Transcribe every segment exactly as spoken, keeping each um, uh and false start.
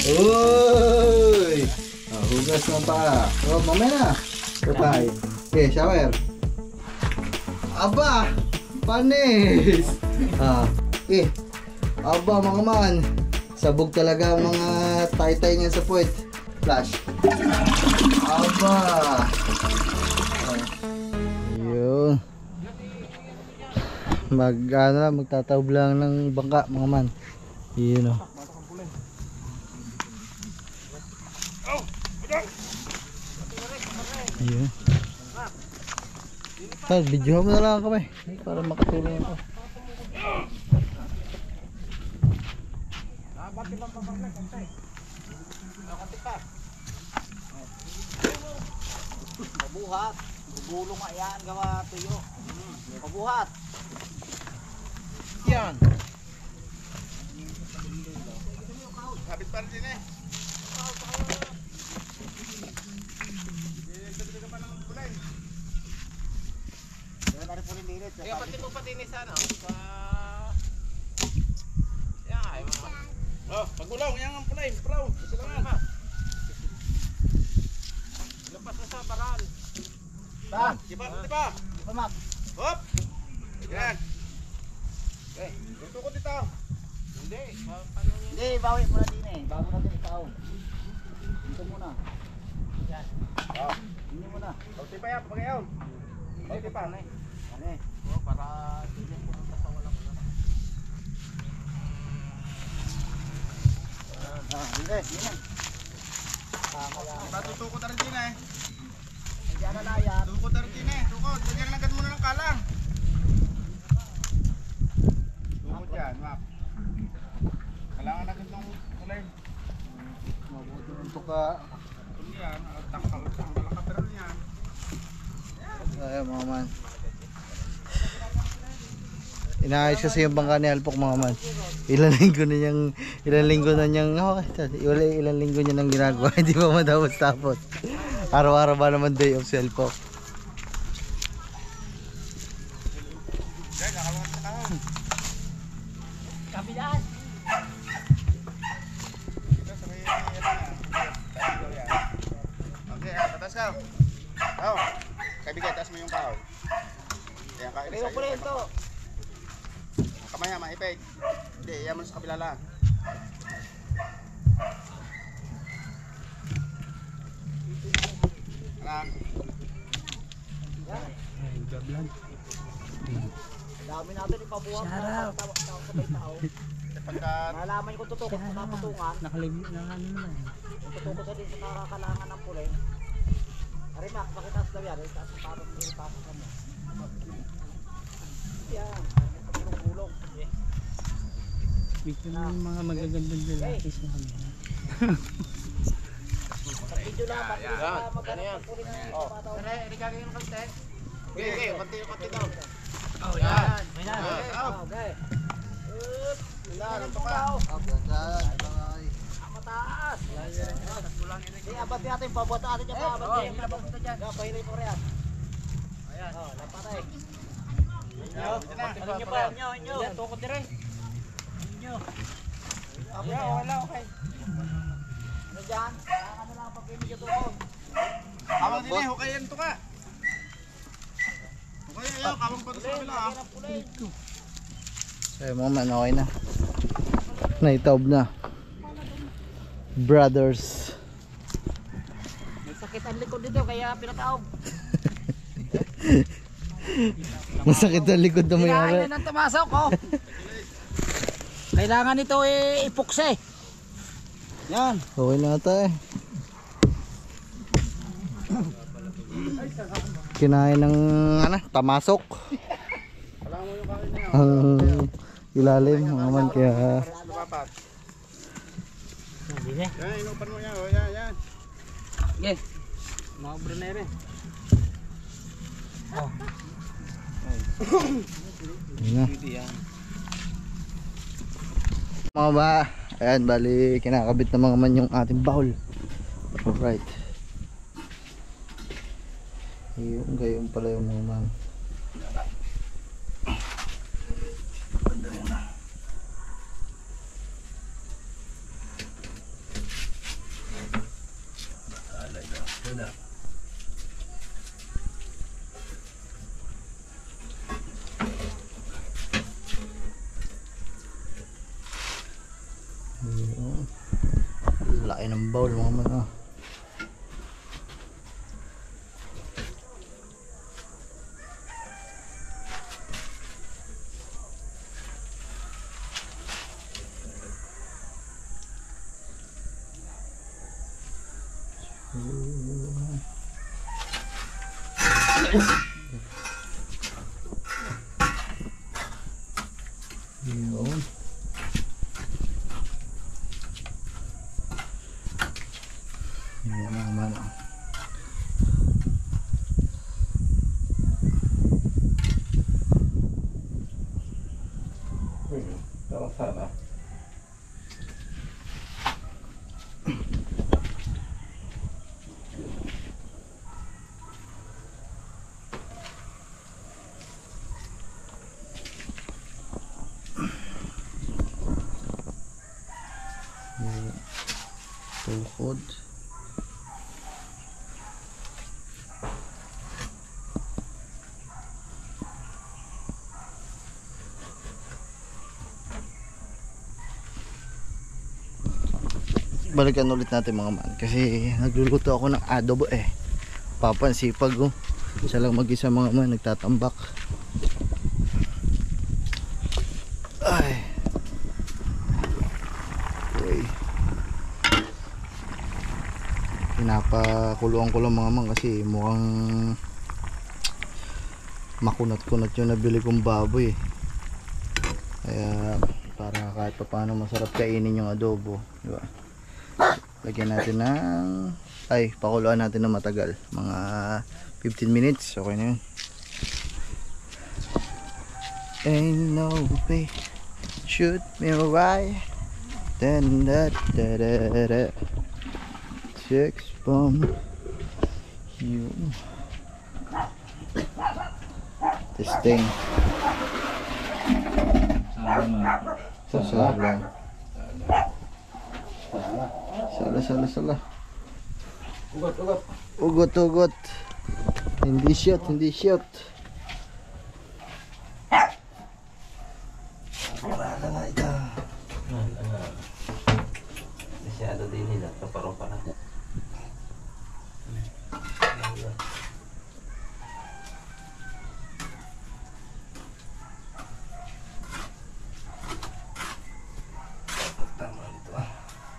Uy! Oh, hugas ng paa. Oh, mamaya na. Bye. Okay, shower. Aba! Panis! Ah, eh. Aba, mga man. Sabog talaga ang mga tay-tay niya sa puwet. Flash. Aba! Oh. Yun. Mag, ano lang, magtatawag lang ng bangka, mga man. Yun, oh. Yun. Sir, videohan mo na lang kami para makatulong ako. Pabuhat, gugulong nga yan, gawa tuyo. Pabuhat. Yan. Habit pa rin eh. Kaya pati mo patinis ano? Sa... Yan ay mga... Oh, pagulong, yan ang pulay, bro. Sila nga. Lapas na sa baral. Ba? Di ba? Di ba? Pamak. Hop! Yan. Okay, tutukot dito. Hindi. Hindi, bawi mo na din eh. Bago natin ikaw. Dito muna. Yan. Oh. Hindi muna. Pagti pa yan, pag-ayaw. Pagti pa, ano eh. Ano eh. Oh, para hindi yan pumunta sa walang ulan. Ah, hindi. Hindi. Tama lang. Diba tutukot na rin din eh. Hindi na layan. Tutukot na rin din eh. Tukot. Lagyan lang muna ng kalang. Tukot yan, map. Kailangan agad ng kulay. Mabuti ng tuka. Hindi yan. Malakaperal yan. Ay, mga man. Inaayos kasi yung bangka ni Alpok, mga man. Ilang linggo na niyang, ilang linggo na niyang, oh, ilang, ilang linggo niya nang ginagawa. Hindi pa matapos-tapos. Araw-araw ba naman day off si Alpok? Kabilaan. Okay, tatas ka. Oh, kaibigan, taas mo yung kao. Ayan, kain sa iyo. Kamay ha, maipig. Hindi, iyan mo sa kabila lang. Anak. Dami natin ipabuhat. Sarap. Sapagkat nalaman ko tutukot sa nakapatungan. Nakalibig na ano naman. Tutukot sa din sa nakakalangan ng pulay. Arimak, pakita sa daw yan. Itaas ang parang may ipasok ka mo. Yan. Bulong-bulong. Video na yung mga magagandang lalaki sa kanya. Video lang, pati sa magandang puli na yung kapataw. Tara, irigagay yung kante. Okay, okay, konti-konti daw. Oh, yan. May na. Okay. Ilan, ito ka. Mataas. Hindi, abad natin, pabuhat natin dyan. Abad natin. Yan, pahirin mo rin. Ayan. Oh, lapatay. Inyo, ano nyo pa? Inyo, inyo. Yan, tukot din rin. Inyo. Ayan, wala, okay. Ano dyan? Ano lang pag medyo tukot. Kawang din eh, hukayan ito ka. Hukayan, ayaw, kawang pa ito sa kabila ha. Ay, mga man, okay na. Naitaob na. Brothers. May sakit ang likod dito, kaya pinataob. Masakit ang likod na mayari. Kailangan na ng tumasok ko. Kailangan ito eh, ipukse. Yan. Okay na ata eh. Kinain ng ano, tamasok. Ang ilalim mga man kaya. Yan, inupan mo yan. O, yan, yan. Okay. Mga brunere. Oh. Yan. Mga ba, ayan, bali kinakabit na mga man yung ating bowl. Alright. Yung gayon pala yung mga man. tayo ng bowl mga man. Oh. Yun. Yan mga man. Tama sana. Tuhod. Balikan ulit natin mga man kasi nagluluto ako ng adobo eh. Papansipag oh. Siya lang mag-isa mga man nagtatambak. Ay. Okay. Pinapakuluan ko lang mga man kasi mukhang makunat-kunat yung nabili kong baboy. Kaya para kahit pa paano masarap kainin yung adobo, di ba? Lagyan natin ng ay pakuluan natin ng matagal, mga fifteen minutes. Okay na yun. Ain't no way shoot me right then that da da da six bomb you testing sala lang sala sala sala Ugot, ugot. ugot ugot hindi shot hindi shot wala na ito Masyado din nila. Kaparong pa na. tama nito ah.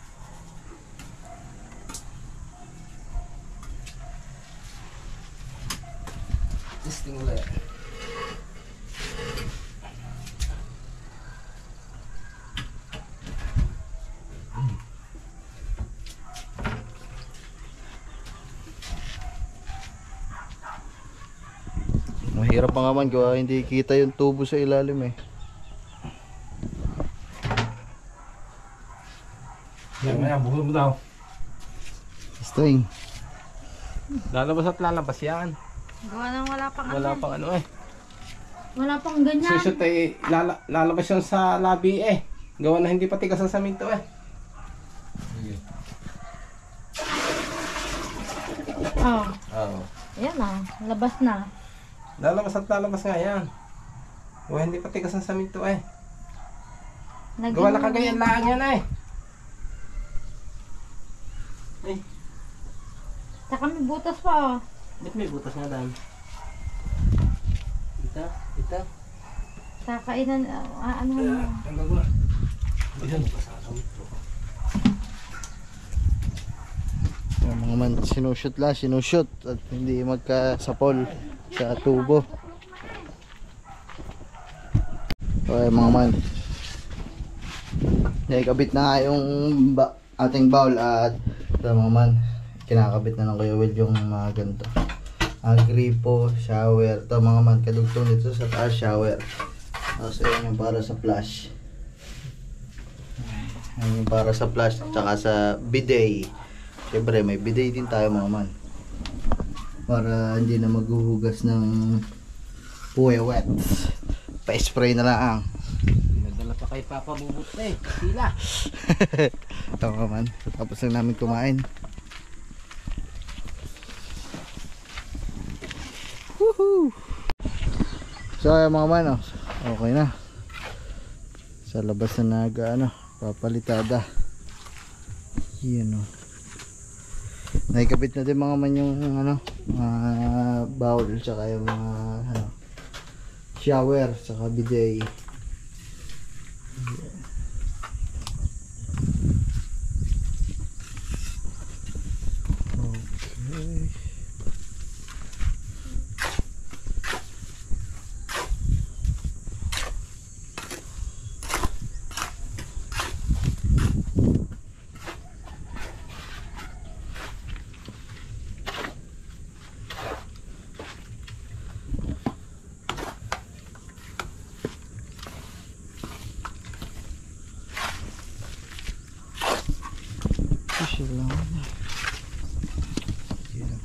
Testing ulit. Mahirap pa nga man kung hindi kita yung tubo sa ilalim eh. Yan, yan. Bukod mo daw. String. Lalabas at lalabas yan. Gawa nang wala pang Wala ano. pang ano eh. Wala pang ganyan. Susut eh, lala, lalabas yan sa labi eh. Gawa na hindi pa tigas ang saminto eh. Oh, Oo. ayan na. Labas na. Lalabas at lalabas nga yan. Gawa hindi pa tigas ang saminto eh. Lagyan Gawa na mo- kagayan lang yan eh. Ay, Saka may butas pa oh. ba't may butas nga dahil? Ita, ita. Kakainan, ah, ano mo. Tanggal ko na. Ayan, pasasawit ko. Yung mga man sinushoot lang, sinushoot at hindi magkasapol sa tubo. Okay mga man. Nakikabit na nga yung ba ating bowl at ito mga man. Kinakabit na ng Kuya Will yung mga ganito. Ang gripo, shower. Ito mga man, kadugtong dito sa taas shower. Tapos ayun yung para sa flush. Ayun yung para sa flush at saka sa bidet. Siyempre may bidet din tayo mga man. Para hindi na maghuhugas ng puwe wet. Pa-spray na lang. Nadala pa kay Papa Bubut eh. Sila. Ito mga man. Tapos lang namin kumain. Woohoo! So ayan mga man, oh. Okay na. Sa labas na nag ano, papalitada. Yan oh. Naikabit na din mga man yung ano, mga bowl tsaka yung mga ano, shower tsaka bidet. Okay. Fish lang. Yeah.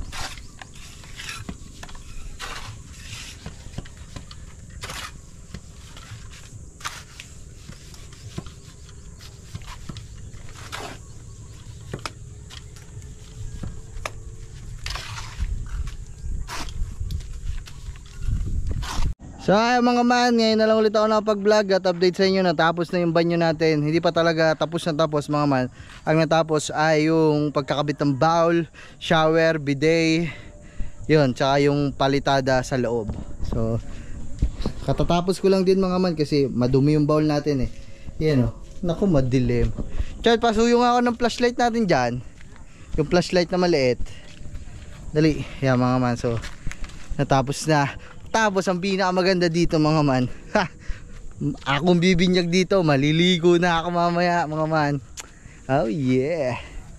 So ayun mga man, ngayon na lang ulit ako nakapag-vlog at update sa inyo. Natapos na yung banyo natin. Hindi pa talaga tapos na tapos mga man. Ang natapos ay yung pagkakabit ng bowl, shower, bidet, yun, tsaka yung palitada sa loob. So katatapos ko lang din mga man kasi madumi yung bowl natin eh. Yan o, naku madilim. Chad, pasuyo nga ako ng flashlight natin dyan. Yung flashlight na maliit. Dali, yan mga man. So natapos na. Tapos ang pinakamaganda dito mga man, ha, akong bibinyag dito, maliligo na ako mamaya mga man. Oh yeah.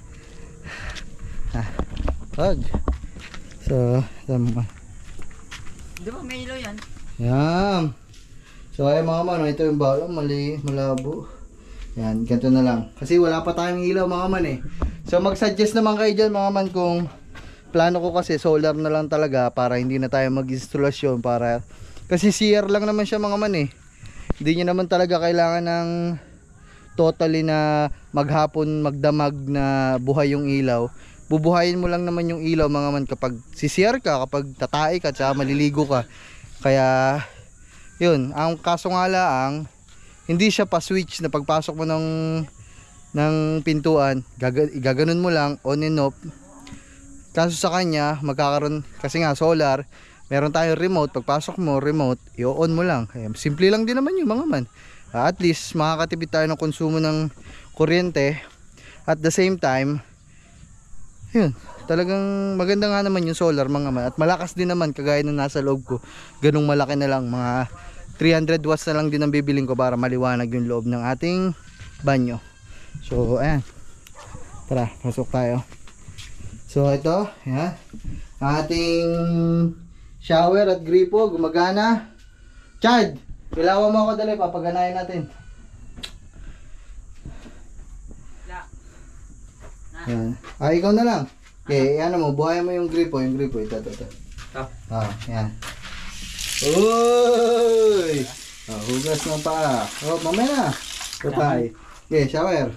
Ha, wag. So tama. Di ba may ilaw yan? Yan. So ay mga man, ito yung balo, mali, malabo. Yan, ganito na lang. Kasi wala pa tayong ilaw mga man eh. So mag-suggest naman kayo dyan mga man kung plano ko kasi solar na lang talaga para hindi na tayo mag-instalasyon para kasi C R lang naman siya mga man eh. Hindi niya naman talaga kailangan ng totally na maghapon magdamag na buhay yung ilaw. Bubuhayin mo lang naman yung ilaw mga man kapag C R ka, kapag tatae ka, tsaka maliligo ka. Kaya yun, ang kaso nga lang hindi siya pa switch na pagpasok mo ng ng pintuan, gaga, gaganon mo lang on and off. Kaso sa kanya, magkakaroon, kasi nga solar, meron tayong remote, pagpasok mo, remote, i-on mo lang. Kaya, simple lang din naman yung mga man. Uh, at least, makakatipid tayo ng konsumo ng kuryente. At the same time, yun, talagang maganda nga naman yung solar mga man. At malakas din naman, kagaya ng nasa loob ko. Ganong malaki na lang, mga three hundred watts na lang din ang bibiling ko para maliwanag yung loob ng ating banyo. So, ayan. Tara, pasok tayo. So ito, yan, ating shower at gripo, gumagana. Chad, ilawan mo ako dali, papaganayin natin. Yan. Ah, ikaw na lang. Okay, yan mo, buhayan mo yung gripo, yung gripo, ito, ito, ito. Ah, yan. Uy! Oh, hugas mo pa. Oh, mamaya na. Patay. Okay, shower.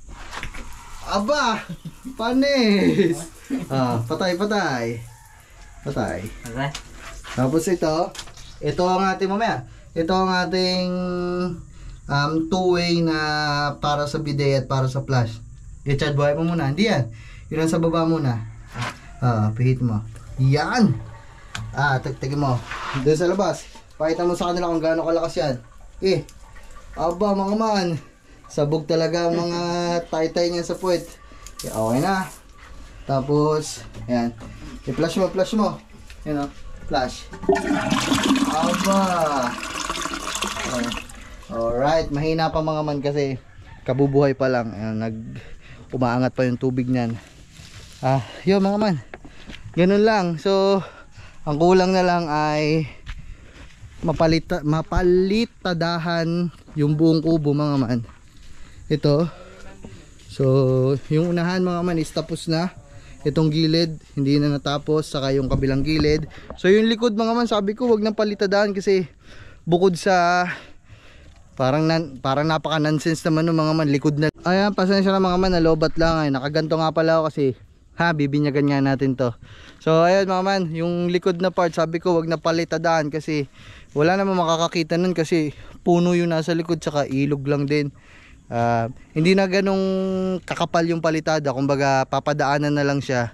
Aba! Panis! Ah, patay, patay. Patay. Okay. Tapos ito, ito ang ating mamaya. Ito ang ating um, two-way na para sa bidet at para sa flash. I-charge buhay mo muna. Hindi yan. Yun ang sa baba muna. Ah, pihit mo. Yan! Ah, tagtagin mo. Doon sa labas. Pakita mo sa kanila kung gaano kalakas yan. Eh, aba mga man. Sabog talaga ang mga tay-tay niya sa puwet. Okay na. Tapos, ayan. I-flash mo, flash mo. Ayan o, flash. Aba. Okay. Alright, mahina pa mga man kasi kabubuhay pa lang. Ayan, nag umaangat pa yung tubig niyan. Ah, yun mga man. Ganun lang. So, ang kulang na lang ay mapalita, mapalitadahan yung buong kubo mga man. Ito. So, yung unahan mga man is tapos na. Itong gilid, hindi na natapos. Saka yung kabilang gilid. So, yung likod mga man, sabi ko, wag nang palitadahan kasi bukod sa parang, nan, parang napaka nonsense naman ng mga man, likod na. Ayan, pasensya na mga man, nalobat lang ay. Nakaganto nga pala ako kasi ha, bibinyagan nga natin to. So, ayun mga man, yung likod na part, sabi ko, wag na palitadahan kasi wala namang makakakita nun kasi puno yung nasa likod, saka ilog lang din. Uh, hindi na ganong kakapal yung palitada, kumbaga papadaanan na lang siya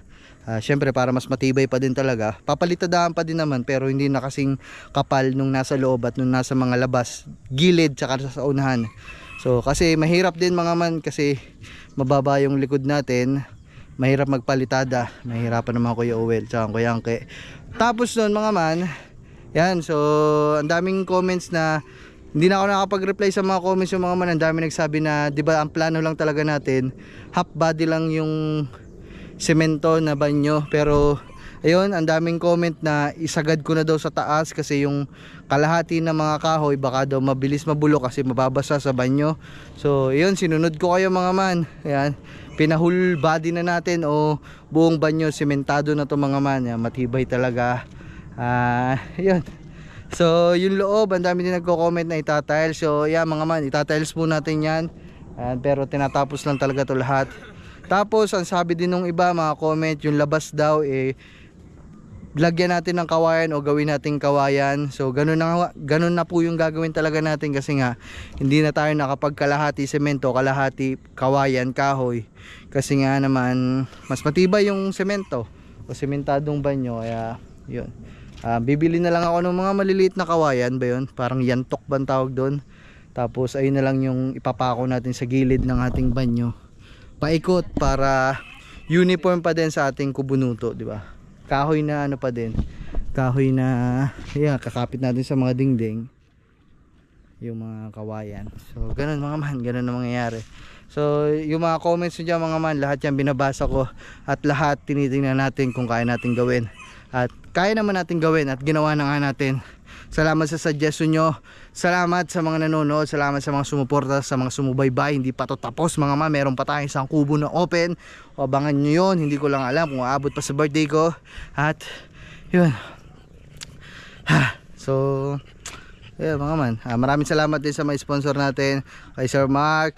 Uh, Siyempre para mas matibay pa din talaga. Papalitadaan pa din naman pero hindi na kasing kapal nung nasa loob at nung nasa mga labas, gilid tsaka sa unahan. So kasi mahirap din mga man kasi mababa yung likod natin. Mahirap magpalitada. Mahirapan naman Kuya Owel tsaka Kuya Angke. Tapos nun mga man, yan, so ang daming comments na hindi na ako nakapag-reply sa mga comments yung mga man. Ang dami nagsabi na di ba ang plano lang talaga natin half body lang yung semento na banyo, pero ayun, ang daming comment na isagad ko na daw sa taas kasi yung kalahati ng mga kahoy baka daw mabilis mabulok kasi mababasa sa banyo. So ayun, sinunod ko kayo mga man. Ayan, pinahul body na natin o buong banyo sementado na to mga man. Ayan, matibay talaga. Ah, uh, ayun. So yung loob, ang dami din nagko-comment na itatiles. So yeah mga man, itatiles po natin yan. Ayan, pero tinatapos lang talaga to lahat. Tapos ang sabi din nung iba mga comment, yung labas daw eh lagyan natin ng kawayan o gawin nating kawayan. So ganun na, ganun na po yung gagawin talaga natin kasi nga hindi na tayo nakapagkalahati semento, kalahati kawayan, kahoy. Kasi nga naman mas matibay yung semento o sementadong banyo. Kaya yun, uh, bibili na lang ako ng mga maliliit na kawayan ba yun, parang yantok ba ang tawag doon. Tapos ayun na lang yung ipapako natin sa gilid ng ating banyo, paikot para uniform pa din sa ating kubunuto, di ba? Kahoy na ano pa din, kahoy na yeah, kakapit natin sa mga dingding yung mga kawayan. So ganun mga man, ganun na mangyayari. So yung mga comments nyo dyan mga man, lahat yan binabasa ko at lahat tinitingnan natin kung kaya natin gawin. At kaya naman natin gawin at ginawa na nga natin. Salamat sa suggestion nyo. Salamat sa mga nanonood. Salamat sa mga sumuporta, sa mga sumubaybay. Hindi pa to tapos mga ma. Meron pa tayong isang kubo na open. O abangan nyo yun. Hindi ko lang alam kung aabot pa sa birthday ko. At yun. Ha. So yeah, mga man. Ah, maraming salamat din sa mga sponsor natin. Kay Sir Mark,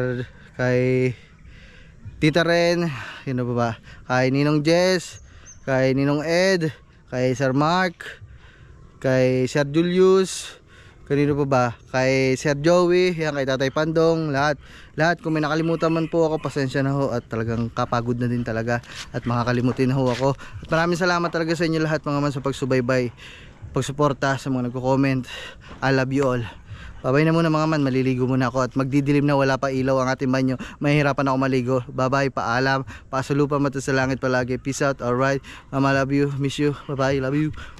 kay Tita Ren, yun na ba ba? Kay Ninong Jess, kay Ninong Ed, kay Sir Mark, kay Sir Julius, kanino pa ba? Kay Sir Joey, yan, kay Tatay Pandong, lahat. Lahat, kung may nakalimutan man po ako, pasensya na ho at talagang kapagod na din talaga at makakalimutin na ho ako. At maraming salamat talaga sa inyo lahat mga man sa pagsubaybay, pagsuporta sa mga nagko-comment. I love you all. Babay na muna mga man, maliligo muna ako at magdidilim na, wala pa ilaw ang ating banyo. Mahihirapan ako maligo. Bye bye, paalam. Pasalupa mata sa langit palagi. Peace out, alright. Mama love you, miss you. Bye bye, love you.